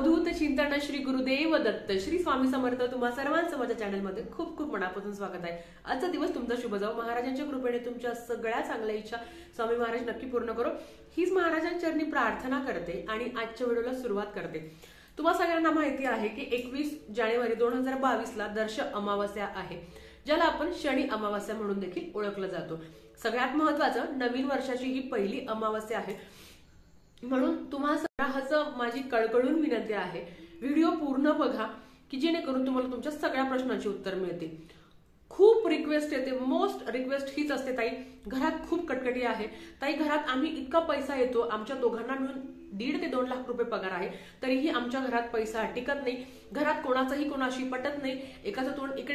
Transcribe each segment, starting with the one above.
अवधूत चिंतन श्री गुरुदेव दत्त श्री स्वामी समर्थ तुम्हा सर्वांचं माझ्या चॅनलमध्ये खूप खूप मनापासून स्वागत आहे। आजचा दिवस तुमचा शुभ जाओ। महाराजांच्या कृपेने तुमच्या सगळ्या चांगल्या इच्छा स्वामी महाराज नक्की पूर्ण करो हीच महाराजांच्या चरणी प्रार्थना करते आणि आजच्या व्हिडिओला सुरुवात करते। तुम्हा सगळ्यांना माहिती आहे की 21 जानेवारी 2022 ला दर्श अमावास्या आहे, ज्याला आपण शनी अमावास्या म्हणून देखील ओळखलं जातो। सगळ्यात महत्त्वाचं नवीन वर्षाची ही पहिली अमावास्या आहे, म्हणून तुम्हा सगळ्यांचं माझी कळकळून विनंती आहे व्हिडिओ पूर्ण बघा की जेणेकरून तुम्हाला तुमच्या सगळ्या प्रश्नांची उत्तर मिळतील। खूप रिक्वेस्ट येते, मोस्ट रिक्वेस्ट हीच असते, ताई घरात खूप कटकटी आहे, ताई घरात आम्ही इतका पैसा येतो, आमच्या दोघांना मिळून 1.5 ते 2 लाख रुपये पगार आहे, तरीही आमच्या घरात पैसा टिकत नाही, घरात कोणाचाही कोणाशी पटत नाही, एकाचं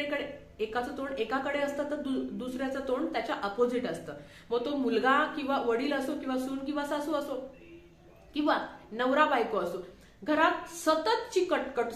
तोंड एकाकडे असतं तर दुसऱ्याचं तोंड त्याच्या अपोजिट असतं। मग तो मुलगा किंवा वडील असो किंवा सून किंवा सासू असो किंवा नवरा बायको असो, घरात सततची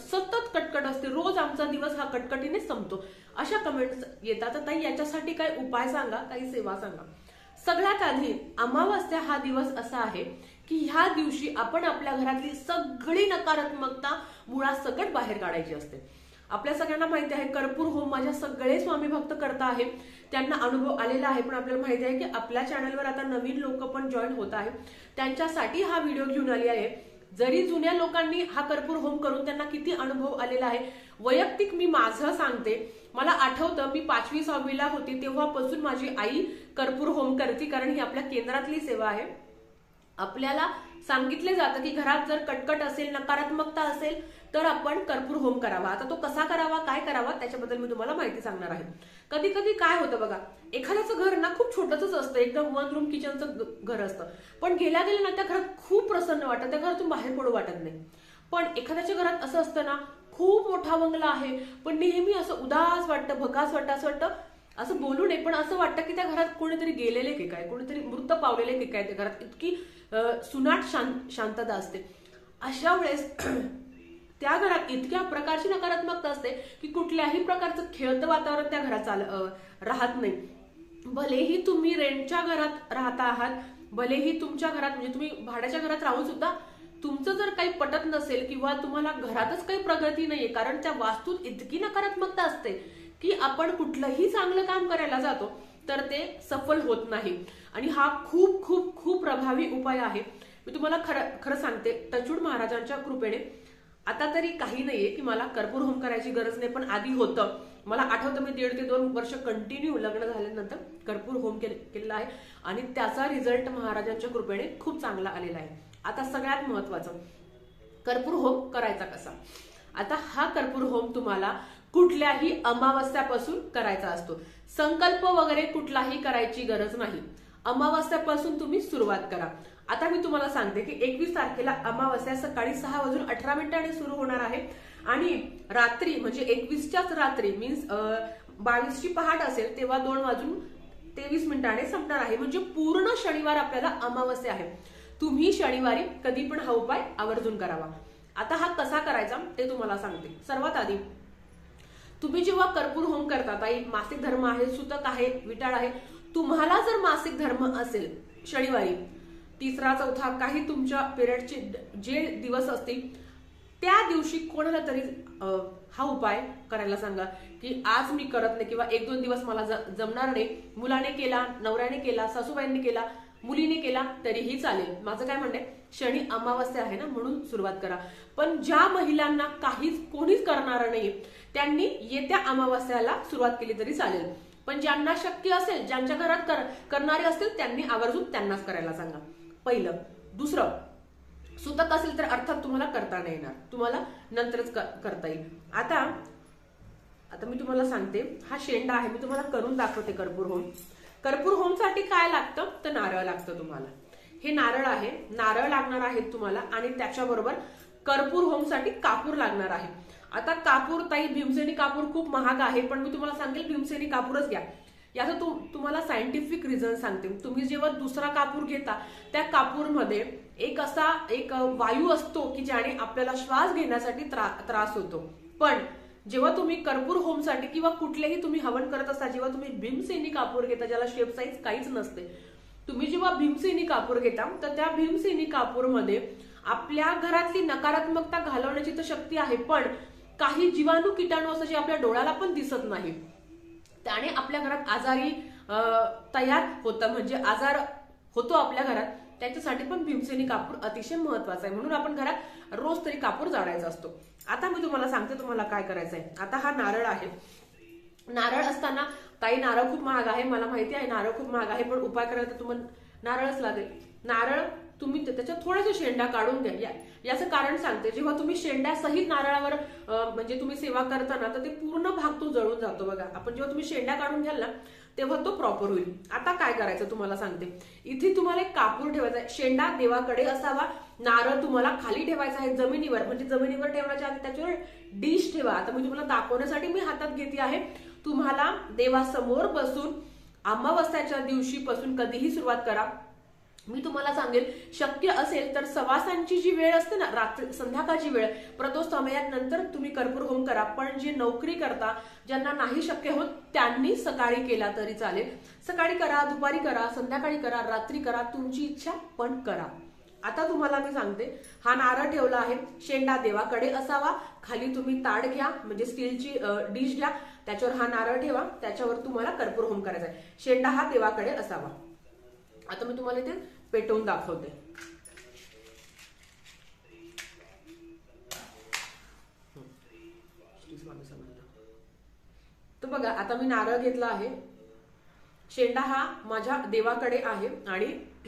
कटकट असते, रोज आमचा दिवस हा कटकटीने संपतो, अशा कमेंट्स येतात। तर ताई याच्यासाठी काय उपाय सांगा, काही सेवा सांगा। सगळ्यात आधी अमावास्या हा दिवस असा आहे की ह्या दिवशी आपण आपल्या घरातली सगळी नकारात्मकता मुळासकट बाहेर काढायची असते। आपल्या सगळ्यांना माहिती आहे कर्पूर होम माझ्या सगळे स्वामी भक्त करता आहे, त्यांना अनुभव आलेला आहे, पण आपल्याला माहिती आहे की आपल्या चॅनलवर आता नवीन लोक पण जॉईन होत आहेत, त्यांच्यासाठी हा व्हिडिओ घेऊन आली आहे। जरी जुन्या लोकांनी हा कर्पूर होम करून त्यांना किती अनुभव आलेला आहे, वैयक्तिक मी माझं सांगते, मला आठवतं मी 5वी 6वी ला होती तेव्हापासून माझी आई कर्पूर होम करते, कारण ही आपल्या केंद्रातली सेवा आहे। आपल्याला सांगितले जातं की घरात जर कटकट असेल, नकारात्मकता असेल तर आपण कर्पूर होम करावा। आता तो कसा करावा, काय करावा, त्याच्याबद्दल मी तुम्हाला माहिती सांगणार आहे। कधी कधी काय होतं बघा, एखाद्याचं घर ना खूप छोटंच असतं, एकदम 1 रूम किचनचं घर असतं, पण गेल्या ना त्या घरात खूप प्रसन्न वाटतं, त्या घरातून बाहेर पडू वाटत नाही। पण एखाद्याच्या घरात असं असतं ना, खूप मोठा बंगला आहे पण नेहमी असं उदास वाटतं, भकास वाटतं, असं वाटतं, असं बोलू नये पण असं वाटतं की त्या घरात कोणीतरी गेलेले की काय, कोणीतरी मृत पावलेले की काय, त्या घरात इतकी सुनाट शांतता असते। अशा वेळेस त्या घरात इतक्या प्रकारची नकारात्मकता असते की कुठल्याही प्रकारचं खेळतं वातावरण त्या घरात राहत नाही। भलेही तुम्ही रेंटच्या घरात राहता आहात, भलेही तुमच्या घरात म्हणजे तुम्ही भाड्याच्या घरात राहून सुद्धा तुमचं जर काही पटत नसेल किंवा तुम्हाला घरातच काही प्रगती नाहीये, कारण त्या वास्तूत इतकी नकारात्मकता असते की आपण कुठलंही चांगलं काम करायला जातो तर ते सफल होत नाही। आणि हा खूप खूप खूप प्रभावी उपाय आहे। मी तुम्हाला खरं सांगते, टचूड महाराजांच्या कृपेने आता तरी काही नाहीये की मला कर्पूर होम करायची गरज नाही, पण आधी होतं। मला आठवतं मी 1.5 ते 2 वर्ष कंटिन्यू लग्न झाल्यानंतर कर्पूर होम केलेला आहे आणि त्याचा रिझल्ट महाराजांच्या कृपेने खूप चांगला आलेला आहे। आता सगळ्यात महत्वाचं, कर्पूर होम करायचा कसा। आता हा कर्पूर होम तुम्हाला कुठल्याही अमावास्यापासून करायचा असतो, संकल्प वगैरे कुठलाही करायची गरज नाही, अमावास्यापासून तुम्ही सुरुवात करा। आता मी तुम्हाला सांगते की 21 तारखेला अमावास्या सकाळी 6:18 सुरू होणार आहे आणि रात्री म्हणजे 21च्याच रात्री मीन्स 22 ची पहाट असेल तेव्हा 2:23 संपणार आहे, म्हणजे पूर्ण शनिवार आपल्याला अमावास्या आहे। तुम्ही शनिवारी कधी पण हा उपाय आवर्जून करावा। आता हा कसा करायचा ते तुम्हाला सांगते। सर्वात आधी तुम्ही जेव्हा कर्पूर होम करता, ताई मासिक धर्म आहे, सुतक आहे, विटाळ आहे, तुम्हाला जर मासिक धर्म असेल शनिवारी 3रा 4था काही तुमच्या पिरियडचे जे दिवस असतील त्या दिवशी कोणाला तरी हा उपाय करायला सांगा की आज मी करत नाही किंवा 1-2 दिवस मला जमणार नाही, मुलाने केला, नवऱ्याने केला, सासूबाईंनी केला, मुलीने केला तरीही चालेल, माझं काय म्हणणे, शनी अमावास्या आहे ना म्हणून सुरुवात करा। पण ज्या महिलांना कोणीच करणार नाही त्यांनी येत्या अमावास्याला सुरुवात केली तरी चालेल, पण ज्यांना शक्य असेल, ज्यांच्या घरात करणारे असतील त्यांनी आवर्जून त्यांनाच करायला सांगा, पहिलं। दुसरं, सुतक असेल तर अर्थात तुम्हाला करता नाही येणार, तुम्हाला नंतरच करता येईल। आता मी तुम्हाला सांगते, हा शेंडा आहे, मी तुम्हाला करून दाखवते कर्पूर होम। कर्पूर होम साठी काय लागतं तर नारळ लागतं तुम्हाला, हे नारळ आहे, नारळ लागणार आहेत तुम्हाला आणि त्याच्याबरोबर कर्पूर होम साठी कापूर लागणार आहे। आता कापूर, ताई भीमसेनी कापूर खूप महाग आहे, पण मी तुम्हाला सांगेल भीमसेनी कापूरच घ्या। याचं तुम्हाला सायंटिफिक रिझन सांगते। तुम्ही जेव्हा दुसरा कापूर घेता त्या कापूरमध्ये एक वायू असतो की ज्याने आपल्याला श्वास घेण्यासाठी त्रास होतो, पण जेव्हा तुम्ही कर्पूर होम साठी किंवा कुठलेही तुम्ही हवन करत असता, जेव्हा तुम्ही भीमसेनी कापूर घेता, ज्याला शेप साईज काहीच नसते, तुम्ही जेव्हा भीमसेनी कापूर घेता तर त्या भीमसेनी कापूरमध्ये आपल्या घरातली नकारात्मकता घालवण्याची तर शक्ती आहे, पण काही जीवाणू कीटाणू असं जे आपल्या डोळ्याला पण दिसत नाही त्याने आपल्या घरात आजारी तयार होतं, म्हणजे आजार होतो आपल्या घरात, त्याच्यासाठी पण भीमसेनी कापूर अतिशय महत्वाचा आहे. म्हणून आपण घरात रोज तरी कापूर जाळायचा असतो. आता मी तुम्हाला सांगते तुम्हाला काय करायचंय. आता हा नारळ आहे. नारळ असताना ताई नारळ खूप महाग आहे, मला माहिती आहे नारळ खूप महाग आहे, पण उपाय करायला तर तुम्हाला नारळच लागेल. नारळ तुम्ही त्याच्या थोड्याशा शेंडा काढून द्या. याचं कारण सांगते, जेव्हा तुम्ही शेंड्या सहित नारळावर म्हणजे तुम्ही सेवा करताना तर ते पूर्ण भाग तो जळून जातो बघा. आपण जेव्हा तुम्ही शेंड्या काढून घ्याल ना तेव्हा तो प्रॉपर होईल. आता काय करायचं तुम्हाला सांगते. इथे तुम्हाला एक कापूर ठेवायचा आहे. शेंडा देवाकडे असावा, नारळ तुम्हाला खाली ठेवायचा आहे जमिनीवर, म्हणजे जमिनीवर ठेवण्याच्या आधी त्याच्यावर डिश ठेवा. आता मी तुम्हाला दाखवण्यासाठी मी हातात घेते आहे. तुम्हाला देवासमोर बसून अमावस्याच्या दिवशीपासून कधीही सुरुवात करा. मी तुम्हाला सांगेल, शक्य असेल तर सवासांची जी वेळ असते ना, रात्री संध्याकाळची वेळ, प्रदोष समयात नंतर तुम्ही कर्पूर होम करा. पण जे नोकरी करता, ज्यांना नाही शक्य होत त्यांनी सकाळी केला तरी चालेल. सकाळी करा, दुपारी करा, संध्याकाळी करा, रात्री करा, तुमची इच्छा पण करा. आता तुम्हाला मी सांगते, हा नारळ ठेवला आहे. शेंडा देवाकडे असावा, खाली तुम्ही ताट घ्या म्हणजे स्टीलची डिश घ्या, त्याच्यावर हा नारळ ठेवा, त्याच्यावर तुम्हाला कर्पूर होम करायचा आहे. शेंडा हा देवाकडे असावा. आता मी तुम्हाला इथे पेटवून दाखवते. तर बघा, आता मी नारळ घेतला आहे. शेंडा हा माझ्या देवाकडे आहे आणि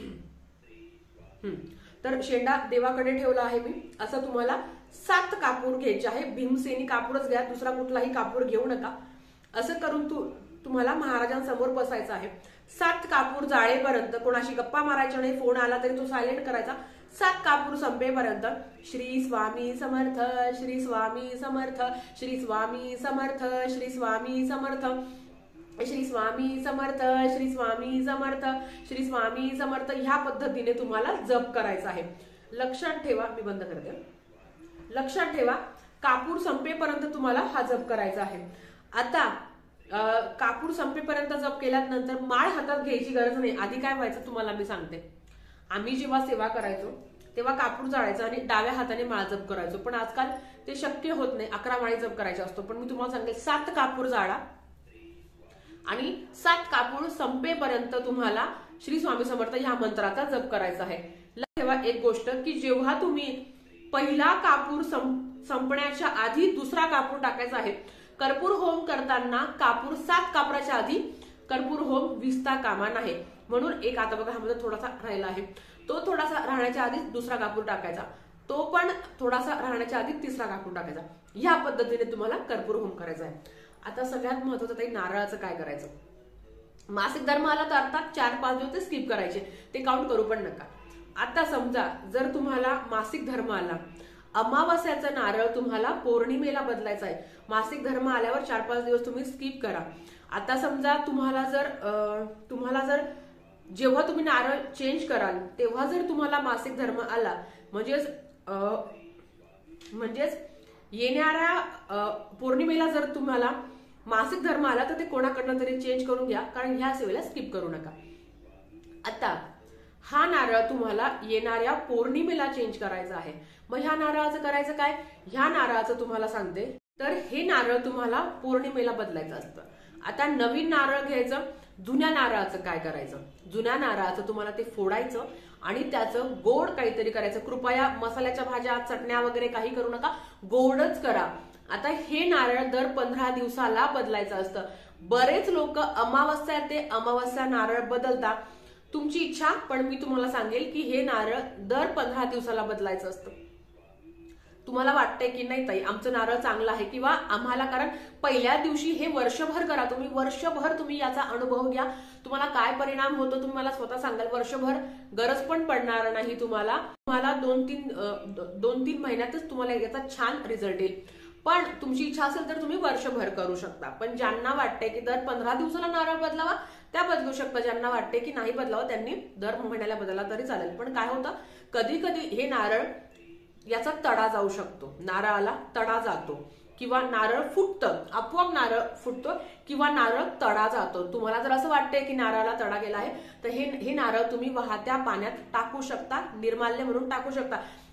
तर शेंडा देवाकडे ठेवला आहे मी. असं तुम्हाला 7 कापूर घ्यायचे आहे. भीमसेनी कापूरच घ्या, दुसरा कुठलाही कापूर घेऊ नका. असं करून तुम्हाला महाराजांसमोर बसायचं आहे. 7 कापूर जाळेपर्यंत, कोणाशी गप्पा मारायच्या नाही, फोन आला तरी तो सायलेंट करायचा. 7 कापूर संपेपर्यंत श्री स्वामी समर्थ, श्री स्वामी समर्थ, श्री स्वामी समर्थ, श्री स्वामी समर्थ, श्री स्वामी समर्थ, श्री स्वामी समर्थ, श्री स्वामी समर्थ, ह्या पद्धतीने तुम्हाला जप करायचा आहे. लक्षात ठेवा, मी बंद करते. लक्षात ठेवा, कापूर संपेपर्यंत तुम्हाला हा जप करायचा आहे. आता कापूर संपेपर्यंत जप केल्यानंतर माळ हातात घ्यायची गरज नाही. आधी काय व्हायचं तुम्हाला मी सांगते. आम्ही जेव्हा सेवा करायचो तेव्हा कापूर जाळायचा आणि डाव्या हाताने माळ जप करायचो, पण आजकाल ते शक्य होत नाही. 11 माळी जप करायचा असतो. पण मी तुम्हाला सांगते, 7 कापूर जाळा आणि 7 कापूर संपेपर्यंत तुम्हाला श्री स्वामी समर्थ ह्या मंत्राचा जप करायचा आहे. लक्षात ठेवा एक गोष्ट, की जेव्हा तुम्ही पहिला कापूर संपण्याच्या आधी दुसरा कापूर टाकायचा आहे. कर्पूर होम करताना कापूर 7 कापराच्या आधी कर्पूर होम विसता कामा नाही. म्हणून एक, आता बघा हा मध्ये थोडासा राहिला आहे, तो थोडासा राहण्याच्या आधी दुसरा कापूर टाकायचा, तो पण थोडासा राहण्याच्या आधी तिसरा कापूर टाकायचा. या पद्धतीने तुम्हाला कर्पूर होम करायचा आहे. आता सगळ्यात महत्वाचं ते नारळाचं काय करायचं. मासिक धर्म आला तर अर्थात 4-5 दिवस ते स्किप करायचे, ते काउंट करू पण नका. आता समजा जर तुम्हाला मासिक धर्म आला, अमावस्याचा नारळ तुम्हाला पौर्णिमेला बदलायचा आहे. मासिक धर्म आल्यावर 4-5 दिवस तुम्ही स्किप करा. आता समजा तुम्हाला जर जेव्हा तुम्ही नारळ चेंज कराल तेव्हा जर तुम्हाला मासिक धर्म आला, म्हणजेच येणाऱ्या पौर्णिमेला जर तुम्हाला मासिक धर्म आला तर ते कोणाकडनं तरी चेंज करून घ्या, कारण ह्या सेवेला स्किप करू नका. आता हा नारळ तुम्हाला येणाऱ्या पौर्णिमेला चेंज करायचा आहे. मग ह्या नारळाचं करायचं काय. ह्या नारळाचं तुम्हाला सांगते, तर हे नारळ तुम्हाला पौर्णिमेला बदलायचं असतं. आता नवीन नारळ घ्यायचं. जुन्या नारळाचं काय करायचं. जुन्या नारळाचं तुम्हाला ते फोडायचं आणि त्याचं गोड काहीतरी करायचं. कृपया मसाल्याच्या भाज्या, चटण्या वगैरे काही करू नका, गोडच करा. आता हे नारळ दर 15 दिवसाला बदलायचं असतं. बरेच लोक अमावस्या ते अमावस्या नारळ बदलतात, तुमची इच्छा, पण मी तुम्हाला सांगेल की हे नारळ दर 15 दिवसाला बदलायचं असतं. तुम्हाला वाटतंय की नाही ताई आमचं नारळ चांगलं आहे, किंवा आम्हाला, कारण पहिल्या दिवशी हे वर्षभर करा तुम्ही, वर्षभर तुम्ही याचा अनुभव घ्या. तुम्हाला काय परिणाम होतो तुम्ही मला स्वतः सांगाल. वर्षभर गरज पण पडणार नाही तुम्हाला. 2-3 महिन्यातच तुम्हाला याचा छान रिझल्ट येईल. पण तुमची इच्छा असेल तर तुम्ही वर्षभर करू शकता. पण ज्यांना वाटतंय की दर 15 दिवसाला नारळ बदलावा त्या बदलू शकता. ज्यांना वाटते की नाही बदलावं त्यांनी दर महिन्याला बदलला तरी चालेल. पण काय होतं, कधी कधी हे नारळ याचा तडा जाऊ शकतो, नारळाला तडा जातो, किंवा नारळ फुटतं, आपोआप नारळ फुटतो, किंवा नारळ तडा जातो. तुम्हाला जर असं वाटतंय की नारळाला तडा गेला आहे तर हे नारळ तुम्ही वाहत्या पाण्यात टाकू शकता, निर्माल्य म्हणून टाकू शकता.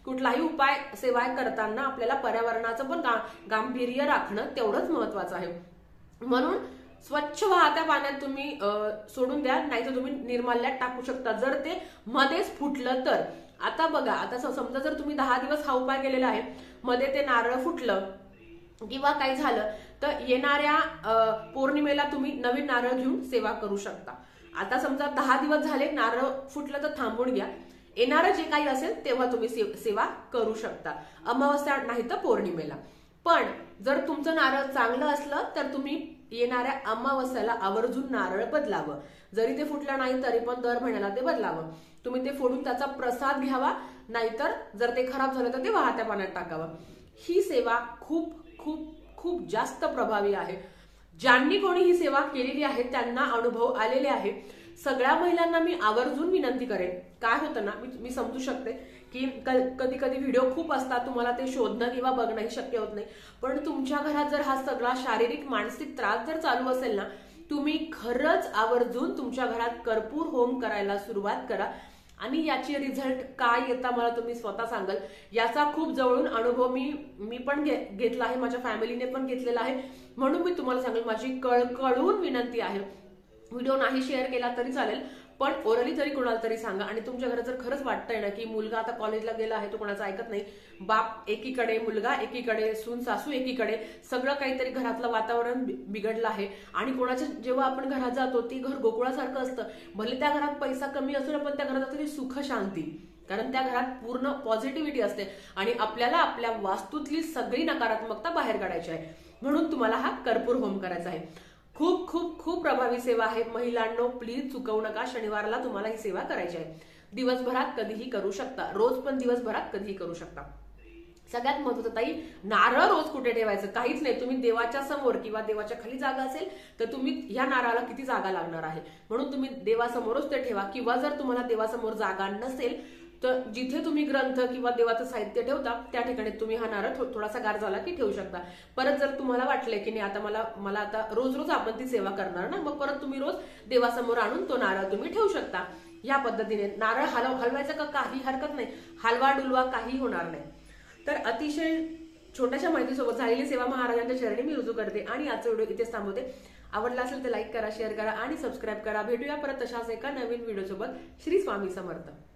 कुठलाही उपाय सेवा करताना आपल्याला पर्यावरणाचं पण गांभीर्य राखणं तेवढंच महत्वाचं आहे. म्हणून स्वच्छ वाहत्या पाण्यात तुम्ही सोडून द्या, नाहीतर तुम्ही निर्माल्यात टाकू शकता जर ते मध्येच फुटलं तर. आता बघा, आता समजा जर तुम्ही 10 दिवस हा उपाय केलेला आहे, मध्ये ते नारळ फुटलं किंवा काही झालं तर येणाऱ्या पौर्णिमेला तुम्ही नवीन नारळ घेऊन सेवा करू शकता. आता समजा 10 दिवस झाले, नारळ फुटलं तर थांबून घ्या, येणारं जे काही असेल तेव्हा तुम्ही सेवा करू शकता, अमावस्या नाही तर पौर्णिमेला. पण जर तुमचं नारळ चांगलं असलं तर तुम्ही येणाऱ्या अमावस्याला आवर्जून नारळ बदलावं. जरी ते फुटलं नाही तरी पण दर महिन्याला ते बदलावं. तुम्ही ते फोडून त्याचा प्रसाद घ्यावा, नाहीतर जर ते खराब झालं तर ते वाहत्या पाण्यात टाकावं. ही सेवा खूप खूप खूप जास्त प्रभावी आहे. ज्यांनी कोणी ही सेवा केलेली आहे त्यांना अनुभव आलेले आहे. सगळ्या महिलांना मी आवर्जून विनंती करेन, काय होतं ना, मी समजू शकते की कधी कधी व्हिडिओ खूप असतात, तुम्हाला ते शोधणं किंवा बघणंही शक्य होत नाही. पण तुमच्या घरात जर हा सगळा शारीरिक मानसिक त्रास जर चालू असेल ना, तुम्ही खरंच आवर्जून तुमच्या घरात कर्पूर होम करायला सुरुवात करा आणि याची रिझल्ट काय येतात मला तुम्ही स्वतः सांगाल. याचा खूप जवळून अनुभव मी पण घेतला आहे, माझ्या फॅमिलीने पण घेतलेला आहे. म्हणून मी तुम्हाला सांगेल, माझी कळकळून विनंती आहे, व्हिडिओ नाही शेअर केला तरी चालेल, पण ओरली तरी कोणाला तरी सांगा. आणि तुमच्या घरात जर खरंच वाटतंय ना की मुलगा आता कॉलेजला गेला आहे, तो कोणाचं ऐकत नाही, बाप एकीकडे, मुलगा एकीकडे, सून सासू एकीकडे, सगळं काहीतरी घरातलं वातावरण बिघडलं आहे आणि कोणाच्या जेव्हा आपण घरात जातो ती घर गोकुळासारखं असतं. भले त्या घरात पैसा कमी असतो ना, पण त्या घरात असते सुख शांती, कारण त्या घरात पूर्ण पॉझिटिव्हिटी असते आणि आपल्याला आपल्या वास्तूतली सगळी नकारात्मकता बाहेर काढायची आहे. म्हणून तुम्हाला हा कर्पूर होम करायचा आहे. खूप खूप खूप प्रभावी सेवा आहे. महिलांनो, प्लीज चुकवू नका. शनिवारला तुम्हाला ही सेवा करायची आहे. दिवसभरात कधीही करू शकता, रोज पण दिवसभरात कधीही करू शकता. सगळ्यात महत्त्वाचं ताई, नारळ रोज कुठे ठेवायचं, काहीच नाही. तुम्ही देवाच्या समोर किंवा देवाच्या खाली जागा असेल तर तुम्ही ह्या नारळाला किती जागा लागणार आहे, म्हणून तुम्ही देवासमोरच ते ठेवा. किंवा जर तुम्हाला देवासमोर जागा नसेल तर जिथे तुम्ही ग्रंथ किंवा देवाचं साहित्य ठेवता त्या ठिकाणी तुम्ही हा नारळ थोडासा गार झाला की ठेवू शकता. परत जर तुम्हाला वाटलंय की नाही आता मला आता रोज रोज आपण ती सेवा करणार ना, मग परत तुम्ही रोज देवासमोर आणून तो नारळ तुम्ही ठेवू शकता. या पद्धतीने नारळ हलवायचं का काही हरकत नाही, हलवा डुलवा काही होणार नाही. तर अतिशय छोट्याशा माहितीसोबत झालेली सेवा महाराजांच्या चरणी मी रुजू करते आणि आजचा व्हिडिओ इथेच थांबवते. आवडला असेल तर लाईक करा, शेअर करा आणि सबस्क्राईब करा. भेटूया परत तशाच एका नवीन व्हिडिओ सोबत. श्री स्वामी समर्थ.